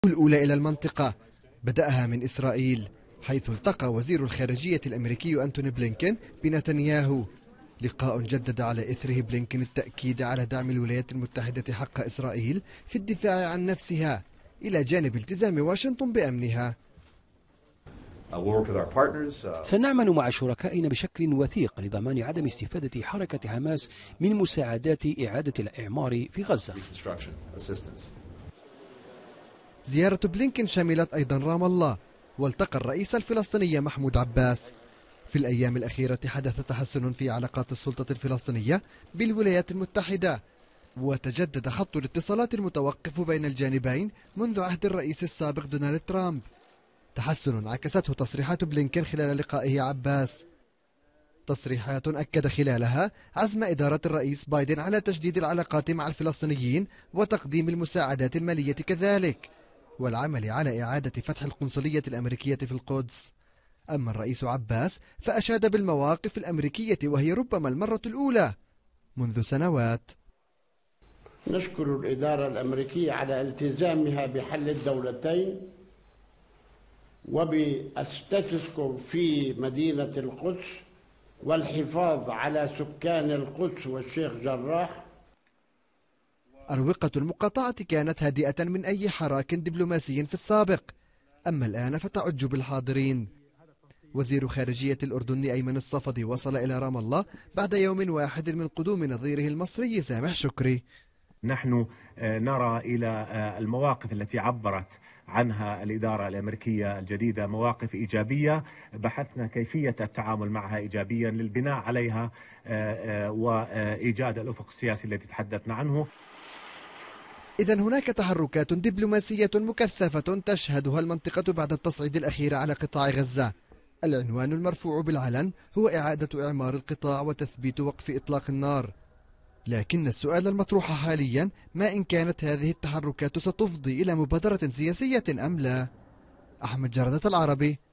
الأولى إلى المنطقة بدأها من إسرائيل، حيث التقى وزير الخارجية الأمريكي أنتوني بلينكين بنتنياهو. لقاء جدد على إثره بلينكين التأكيد على دعم الولايات المتحدة حق إسرائيل في الدفاع عن نفسها إلى جانب التزام واشنطن بأمنها. سنعمل مع شركائنا بشكل وثيق لضمان عدم استفادة حركة حماس من مساعدات إعادة الإعمار في غزة. زيارة بلينكين شملت أيضا رام الله، والتقى الرئيس الفلسطيني محمود عباس. في الأيام الأخيرة حدث تحسن في علاقات السلطة الفلسطينية بالولايات المتحدة، وتجدد خط الاتصالات المتوقف بين الجانبين منذ عهد الرئيس السابق دونالد ترامب. تحسن عكسته تصريحات بلينكين خلال لقائه عباس، تصريحات أكد خلالها عزم إدارة الرئيس بايدن على تجديد العلاقات مع الفلسطينيين وتقديم المساعدات المالية كذلك، والعمل على إعادة فتح القنصلية الأمريكية في القدس. أما الرئيس عباس فأشاد بالمواقف الأمريكية، وهي ربما المرة الأولى منذ سنوات. نشكر الإدارة الأمريكية على التزامها بحل الدولتين وبالستاتسكو في مدينة القدس والحفاظ على سكان القدس والشيخ جراح. أروقة المقاطعة كانت هادئة من أي حراك دبلوماسي في السابق، أما الآن فتعج بالحاضرين. وزير خارجية الأردن أيمن الصفدي وصل إلى رام الله بعد يوم واحد من قدوم نظيره المصري سامح شكري. نحن نرى إلى المواقف التي عبرت عنها الإدارة الأمريكية الجديدة مواقف إيجابية، بحثنا كيفية التعامل معها إيجابيا للبناء عليها وإيجاد الأفق السياسي الذي تحدثنا عنه. إذن هناك تحركات دبلوماسية مكثفة تشهدها المنطقة بعد التصعيد الأخير على قطاع غزة. العنوان المرفوع بالعلن هو إعادة إعمار القطاع وتثبيت وقف إطلاق النار. لكن السؤال المطروح حاليا ما إن كانت هذه التحركات ستفضي إلى مبادرة سياسية أم لا. أحمد جردة، العربي.